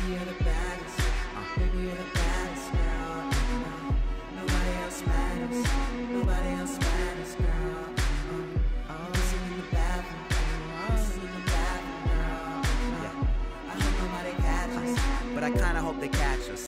Baby, you're the baddest. Baby, you're the baddest, girl. Nobody else matters. Nobody else matters, girl. Kissing in the bathroom. Kissing in the bathroom, girl. I hope nobody catches. But I kinda hope they catch us.